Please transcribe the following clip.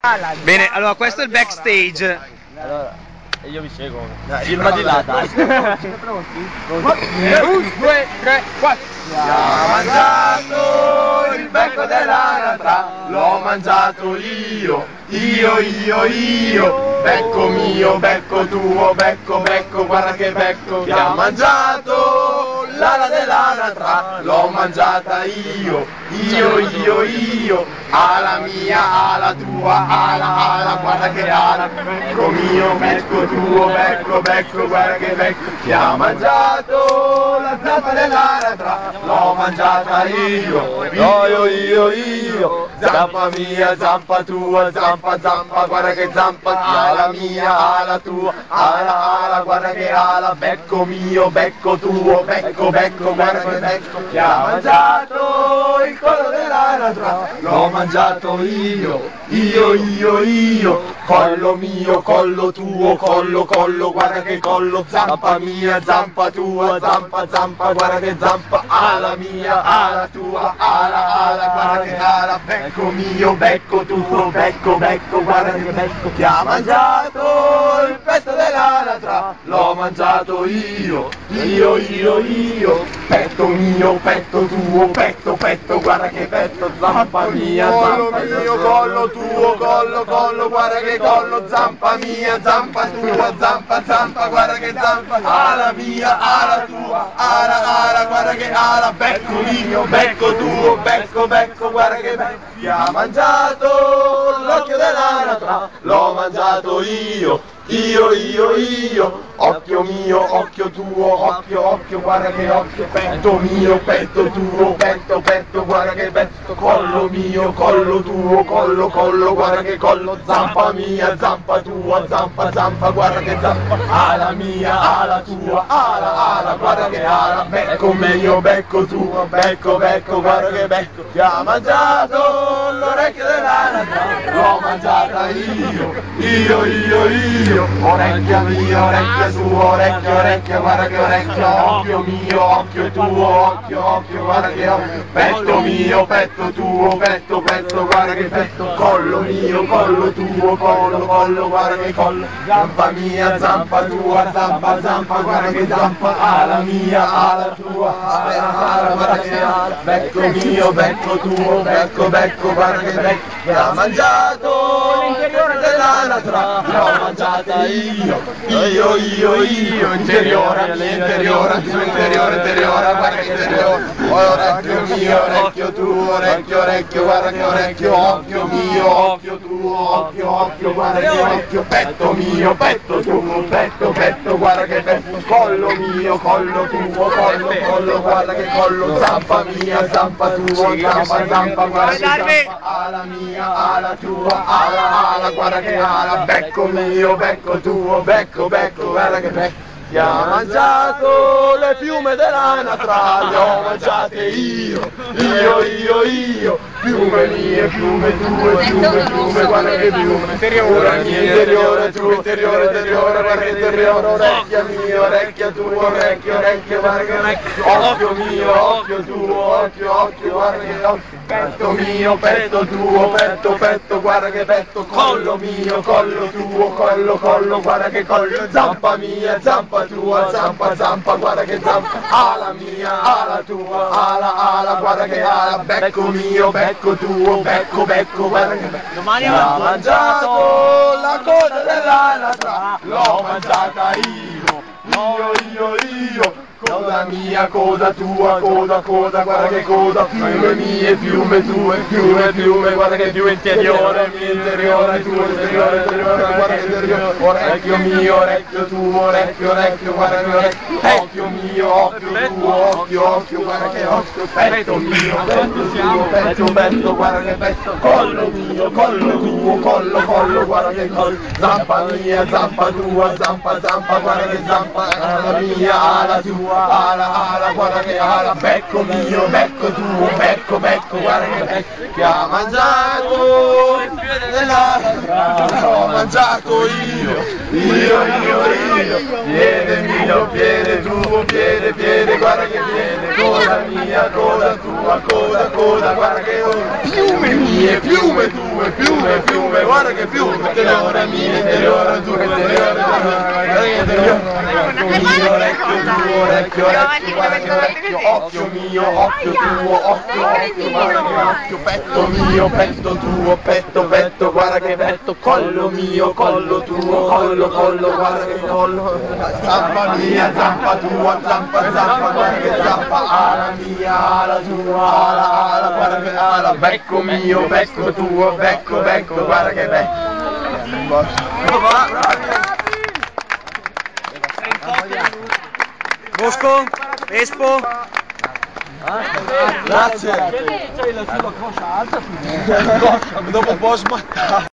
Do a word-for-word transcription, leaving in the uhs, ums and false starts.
Bene, allora questo è il backstage. Allora, io vi seguo. Dai, filma di là, dai. Pronti? uno, due, tre, quattro. Ha mangiato il becco dell'anatra, l'ho mangiato io, io, io, io. Becco mio, becco tuo, becco, becco, guarda che becco. Che ha mangiato l'ala dell'anatra, l'ho mangiata io, io, io, io. Ala mia, ala tua, ala, ala, guarda che ala. Becco mio, becco tuo, becco, becco, guarda che becco. Che ha mangiato la zampa dell'anatra, l'ho mangiata io, io, io, io. Zampa mia, zampa tua, zampa, zampa, guarda che zampa. Ala mia, ala tua, ala, ala, guarda che ala. Becco mio, becco tuo, becco, becco, guarda che becco. Che ha mangiato il collo dell'anatra, l'ho mangiato io, io, io, io. Collo mio, collo tuo, collo, collo, guarda che collo. Zampa mia, zampa tua, zampa, zampa, guarda che zampa. Ala mia, ala tua, ala, ala, guarda che ala. Becco mio, becco tuo, becco, becco, guarda che becco. Che ha mangiato il petto dell'anatra, l'ho mangiato io, io, io, io. Petto mio, petto tuo, petto, petto, guarda che petto. Zampa mia, zampa mio, collo tuo, collo, collo, guarda che collo. Zampa mia, zampa tua, zampa, zampa, guarda che zampa. Ala mia, ala tua, ala, ala, guarda che ala. Becco mio, becco tuo, becco, becco, guarda che becco. Chi ha mangiato l'occhio dell'anatra, l'ho mangiato io, io, io, io. Occhio mio, occhio tuo, occhio, occhio, guarda che occhio. Petto mio, petto tuo, petto, petto, guarda che petto. Collo mio, collo tuo, collo, collo, guarda che collo. Zampa mia, zampa tua, zampa, zampa, guarda che zampa. Ala mia, ala tua, ala, ala, guarda che ala. Becco mio, becco tuo, becco, becco, guarda che becco. Che ha mangiato l'orecchio dell'anatra, l'ho mangiata io, io, io, io. Orecchia mia, orecchia tua, orecchio, orecchio, guarda che orecchio. Occhio mio, occhio tuo, occhio, occhio, guarda che occhio. Petto mio, petto tuo, petto, petto, guarda che petto. Collo mio, collo tuo, collo, collo, guarda che collo. Zampa mia, zampa tua, zampa, zampa, guarda che zampa. Ala mia, ala tua, ala, ala, guarda che ala. Becco mio, becco tuo, becco, becco, guarda che becco. Che ha mangiato l'interiore dell'anatra, l'ho mangiata io, io, io, io. Interiore, interiore, interiore, interiore, guarda che interiore. Orecchio mio, orecchio tuo, orecchio, orecchio, guarda che orecchio. Occhio mio, occhio tuo, occhio, occhio, guarda che occhio. Petto mio, petto tuo, petto, petto, guarda che petto. Collo mio, collo tuo, collo, collo, guarda che collo. Zampa mia, zampa tua, zampa, zampa, guarda che zampa. Ala mia, ala tua, ala, ala, guarda che ala. Becco mio, becco tuo, becco, becco, guarda che becco. Che ha mangiato le piume dell'anatra, le ho mangiate io, io, io, io. Piume mie, piume tue, piume, piume, guarda che piume. Interiore mia, interiore tuo, interiore, interiore, guarda che interiore. Orecchia mia, orecchia tua, orecchio, orecchio, guarda che orecchio. Occhio mio, occhio tuo, occhio, occhio, guarda che occhio. Petto mio, petto tuo, petto, petto, guarda che petto. Collo mio, collo tuo, collo, collo, guarda che collo. Zampa mia, zampa tua, zampa, zampa, guarda che zampa. Ala mia, ala tua, ala, ala, guarda che ala. Becco mio, becco tuo, becco, becco, guarda che becco. Domani ho mangiato la coda dell'anatra, l'ho mangiata io, io, io, io. Coda mia, coda tua, coda, coda, guarda che coda. Piume mie, piume tue, piume, piume, guarda che più interiore, mio interiore, tuo interiore, interiore, guarda che interiore. Orecchio mio, orecchio tuo, orecchio, orecchio, guarda che orecchio. Occhio mio, occhio tuo, occhio, occhio, guarda che occhio. Petto mio, petto tuo, petto, petto, guarda che petto. Collo mio, collo tuo, collo, collo, guarda che collo. Zampa mia, zampa tua, zampa, zampa, guarda che zampa. Ala mia, ala tua, ala, ala, guarda che ala. Becco mio, becco tuo, becco, becco, guarda che becco. Che ha mangiato il piede dell'anatra, l'ho mangiato io. io, io, io, piede mio, piede tuo, piede, piede, guarda che piede, coda mia, coda tua, coda, coda, guarda che piume mie, piume tue, piume, piume, guarda che piume, te le ore mie, te le ore tue, te le ore tue, orecchio tuo, orecchio, orecchio, guarda che orecchio, occhio mio, occhio tuo, occhio, occhio, guarda che occhio, petto mio, petto tuo, petto, petto, guarda che petto, collo mio, collo tuo, collo, collo, guarda che collo, zampa mia, zampa tua, zampa, zampa, guarda che zampa, ala mia, ala tua, ala, ala, guarda che ala, becco mio, becco tuo, becco, becco, guarda che becco. Bosco, Espo. Grazie. C'hai la tua coscia alta. Dopo un po' smattare.